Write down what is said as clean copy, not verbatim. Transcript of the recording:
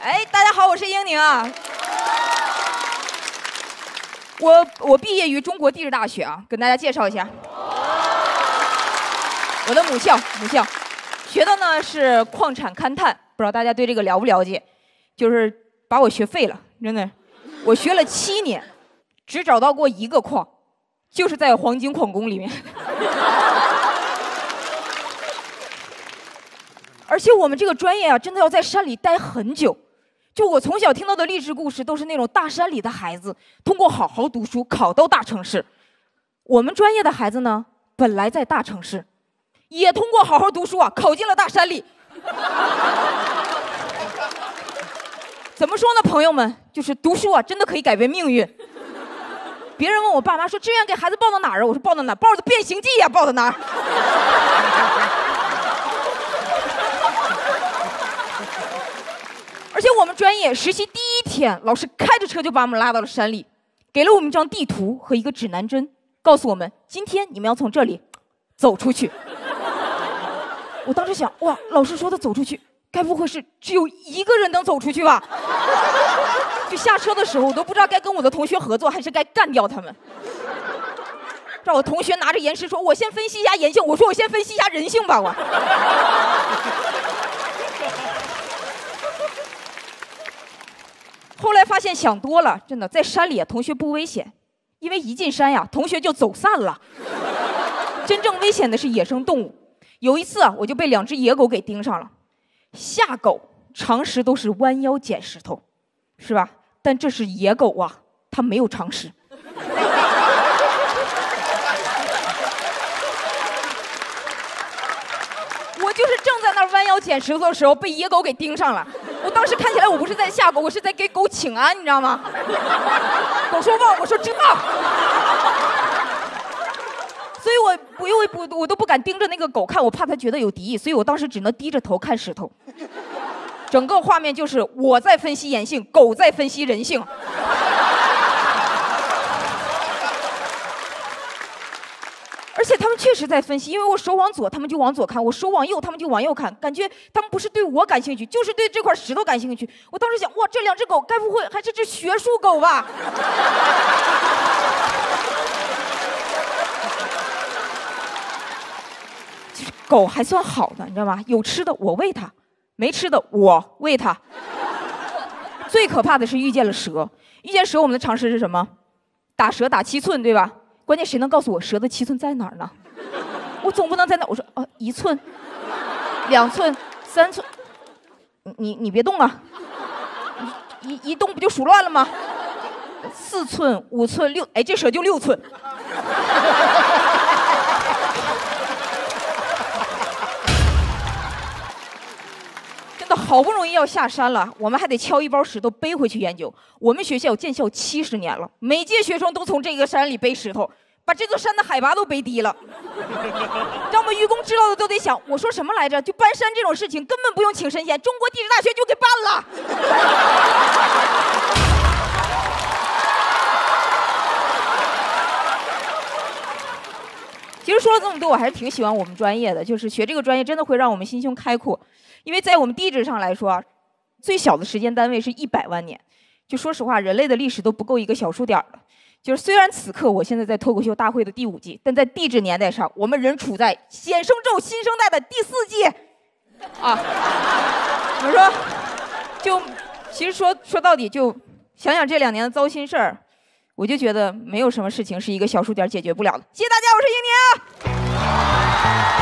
哎，大家好，我是英宁啊。我毕业于中国地质大学啊，跟大家介绍一下。我的母校，学的呢是矿产勘探，不知道大家对这个了不了解？就是把我学废了，真的。我学了7年，只找到过一个矿，就是在黄金矿工里面。而且我们这个专业啊，真的要在山里待很久。就我从小听到的励志故事，都是那种大山里的孩子通过好好读书考到大城市。我们专业的孩子呢，本来在大城市，也通过好好读书啊，考进了大山里。怎么说呢，朋友们，就是读书啊，真的可以改变命运。别人问我爸妈说，志愿给孩子报到哪儿啊？我说报到哪儿？报的《变形记》呀，报到哪儿？而且我们专业实习第1天，老师开着车就把我们拉到了山里，给了我们一张地图和一个指南针，告诉我们今天你们要从这里走出去。我当时想，哇，老师说的走出去，该不会是只有1个人能走出去吧？就下车的时候，我都不知道该跟我的同学合作，还是该干掉他们。让我同学拿着岩石说：“我先分析一下岩性。”我说：“我先分析一下人性吧。”我。后来发现想多了，真的在山里啊，同学不危险，因为一进山呀，同学就走散了。真正危险的是野生动物。有一次啊，我就被2只野狗给盯上了。夏狗常识都是弯腰捡石头，是吧？但这是野狗啊，它没有常识。我就是正在那儿弯腰捡石头的时候，被野狗给盯上了。我当时看起来我不是在吓狗，我是在给狗请安，你知道吗？狗说忘，我说知道。所以我都不敢盯着那个狗看，我怕它觉得有敌意，所以我当时只能低着头看石头。整个画面就是我在分析野性，狗在分析人性。而且他们确实在分析，因为我手往左，他们就往左看；我手往右，他们就往右看。感觉他们不是对我感兴趣，就是对这块石头感兴趣。我当时想，哇，这2只狗该不会还是只学术狗吧？其实狗还算好的，你知道吗？有吃的我喂它，没吃的我喂它。最可怕的是遇见了蛇。遇见蛇，我们的常识是什么？打蛇打7寸，对吧？关键谁能告诉我蛇的7寸在哪儿呢？我总不能在那，我说1寸、2寸、3寸，你别动啊！一动不就数乱了吗？4寸、5寸、6，哎，这蛇就6寸。真的好不容易要下山了，我们还得敲1包石头背回去研究。我们学校建校70年了，每届学生都从这个山里背石头。把这座山的海拔都背低了，让我们愚公知道的都得想，我说什么来着？就搬山这种事情根本不用请神仙，中国地质大学就给办了。其实说了这么多，我还是挺喜欢我们专业的，就是学这个专业真的会让我们心胸开阔，因为在我们地质上来说啊，最小的时间单位是100万年，就说实话，人类的历史都不够一个小数点的。就是虽然此刻我现在在脱口秀大会的第5季，但在地质年代上，我们仍处在显生宙新生代的第4季。啊，怎么说？就其实说到底，就想想这2年的糟心事儿，我就觉得没有什么事情是一个小数点解决不了的。谢谢大家，我是英宁。